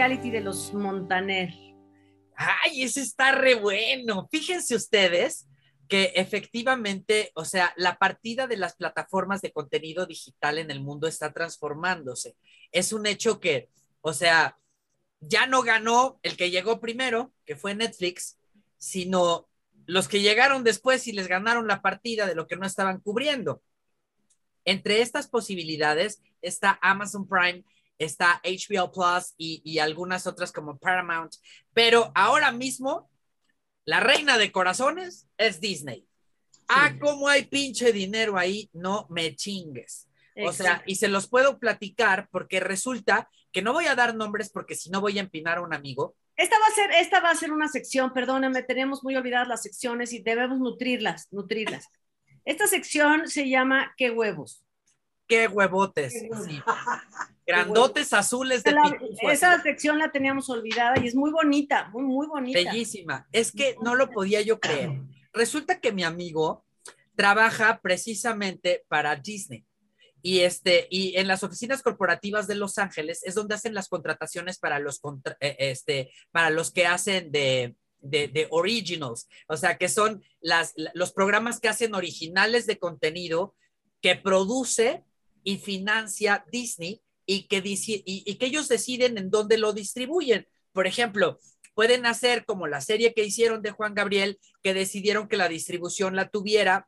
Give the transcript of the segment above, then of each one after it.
reality de los Montaner. Ay, ese está re bueno. Fíjense ustedes que efectivamente, o sea, la partida de las plataformas de contenido digital en el mundo está transformándose. Es un hecho que, o sea, ya no ganó el que llegó primero, que fue Netflix, sino los que llegaron después y les ganaron la partida de lo que no estaban cubriendo. Entre estas posibilidades está Amazon Prime, está HBO Plus y algunas otras como Paramount, pero ahora mismo la reina de corazones es Disney. Ah, Sí. cómo hay pinche dinero ahí, no me chingues. O sea, Exacto. y se los puedo platicar porque resulta que no voy a dar nombres porque si no voy a empinar a un amigo. Esta va a ser una sección, perdóname, tenemos muy olvidadas las secciones y debemos nutrirlas. Esta sección se llama ¿Qué huevos? ¡Qué Qué huevotes! huevos. Así, Qué huevos. grandotes azules de pitufo, así. Esa sección la teníamos olvidada y es muy bonita, muy bonita. Bellísima. Es que no lo podía yo creer. Resulta que mi amigo trabaja precisamente para Disney. Y en las oficinas corporativas de Los Ángeles es donde hacen las contrataciones para los que hacen de originals, o sea, que son los programas que hacen originales de contenido que produce y financia Disney y que ellos deciden en dónde lo distribuyen. Por ejemplo, pueden hacer como la serie que hicieron de Juan Gabriel, que decidieron que la distribución la tuviera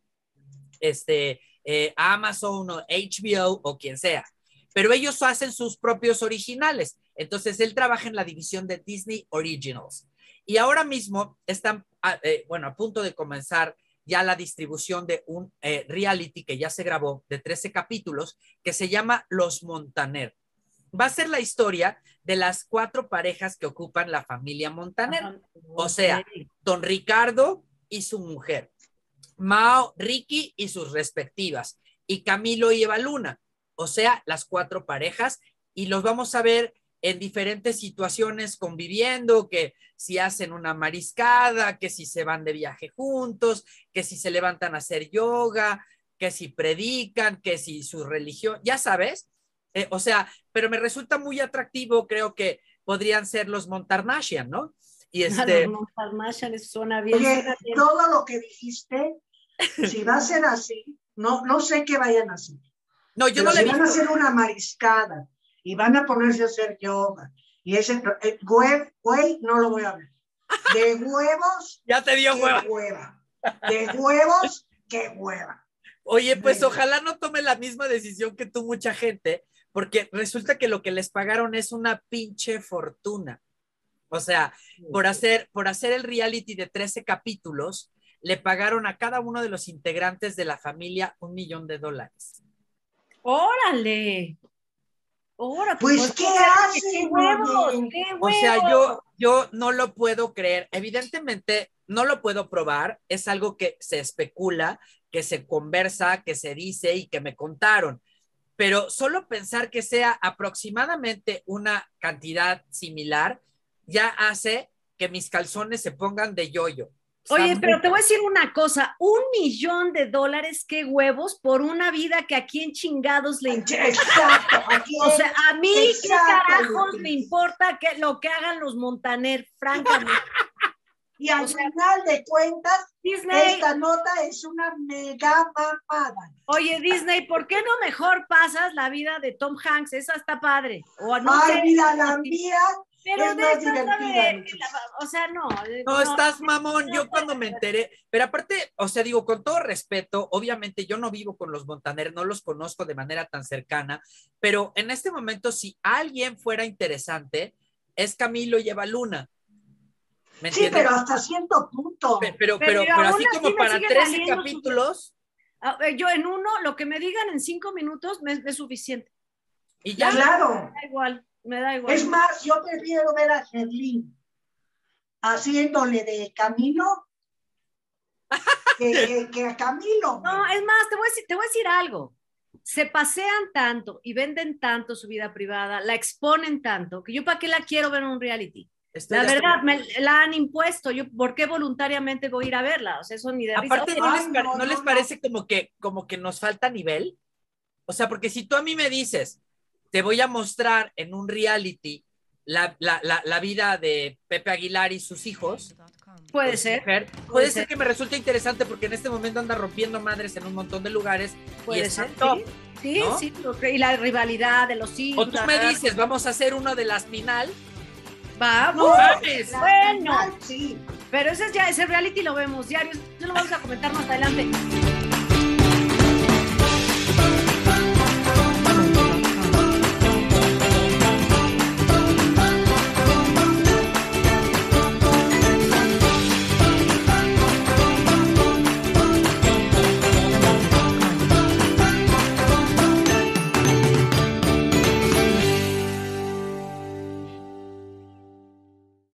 Amazon o HBO o quien sea. Pero ellos hacen sus propios originales. Entonces él trabaja en la división de Disney Originals. Y ahora mismo están, a punto de comenzar ya la distribución de un reality que ya se grabó de 13 capítulos que se llama Los Montaner. Va a ser la historia de las 4 parejas que ocupan la familia Montaner. Ajá, O ok. sea, don Ricardo y su mujer, Mao, Ricky y sus respectivas, y Camilo y Eva Luna, o sea, las 4 parejas, y los vamos a ver en diferentes situaciones conviviendo, que si hacen una mariscada, que si se van de viaje juntos, que si se levantan a hacer yoga, que si predican, que si su religión, ya sabes, o sea, pero me resulta muy atractivo, creo que podrían ser los Montarnashian, ¿no? Y A los Montalmashal suena bien, Oye, suena bien. todo lo que dijiste, si va a ser así, no sé qué vayan a hacer, no, yo pero no le he si van a visto. hacer una mariscada y van a ponerse a hacer yoga y ese güey, no lo voy a ver. De huevos, Ya te dio qué hueva. hueva. De huevos, qué hueva. Oye, pues ojalá no tome la misma decisión que tú mucha gente, porque resulta que lo que les pagaron es una pinche fortuna. O sea, por hacer el reality de 13 capítulos, le pagaron a cada uno de los integrantes de la familia $1,000,000. Órale, órale, Pues, pues ¿qué qué hacen, huevos, oye? qué O sea, huevos. yo no lo puedo creer. Evidentemente, no lo puedo probar. Es algo que se especula, que se conversa, que se dice y que me contaron. Pero solo pensar que sea aproximadamente una cantidad similar ya hace que mis calzones se pongan de yoyo. Está Oye, muy pero te voy a decir una cosa, $1,000,000, qué huevos por una vida que a quién chingados le importa. Exacto, aquí O sea, a mí qué exacto, carajos me Lupita. importa lo que hagan los Montaner, francamente. Y al O sea, final de cuentas, Disney, esta nota es una mega mamada. oye, Disney, ¿por qué no mejor pasas la vida de Tom Hanks? Esa está padre. O no sé, Ay, mira, la mía pero es de más esta, divertida, Luchis. o sea, no, No, no, estás mamón. no Yo puede cuando me ser. enteré, pero aparte, o sea, digo, con todo respeto, obviamente yo no vivo con los Montaner, no los conozco de manera tan cercana, pero en este momento, si alguien fuera interesante, es Camilo y Eva Luna. ¿Me Sí, entiendes? pero hasta cierto punto. Pero yo Pero aún así así como me para sigue 13 valiendo capítulos yo en uno, lo que me digan en 5 minutos me es suficiente. y La ya. verdad, Claro. me da igual. Es más, yo prefiero ver a Gerlín haciéndole de Camilo que a Camilo. No, es más, te voy a decir algo. Se pasean tanto y venden tanto su vida privada, la exponen tanto, que yo para qué la quiero ver en un reality. Estoy La de verdad, acuerdo. la han impuesto. Yo, ¿por qué voluntariamente voy a ir a verla? O sea, eso ni de risa. Aparte, Oye, Ay, no, ¿no les no, no. parece como que nos falta nivel? O sea, porque si tú a mí me dices, te voy a mostrar en un reality la vida de Pepe Aguilar y sus hijos. Puede ser. Puede ser que me resulte interesante porque en este momento anda rompiendo madres en un montón de lugares. Puede y está ser, top, sí, ¿no? sí, y la rivalidad de los hijos. O tú me dices, vamos a hacer uno de la Espinal. Vamos. ¿Sabes? Bueno, sí. pero ese reality lo vemos diario. Eso lo vamos a comentar más adelante.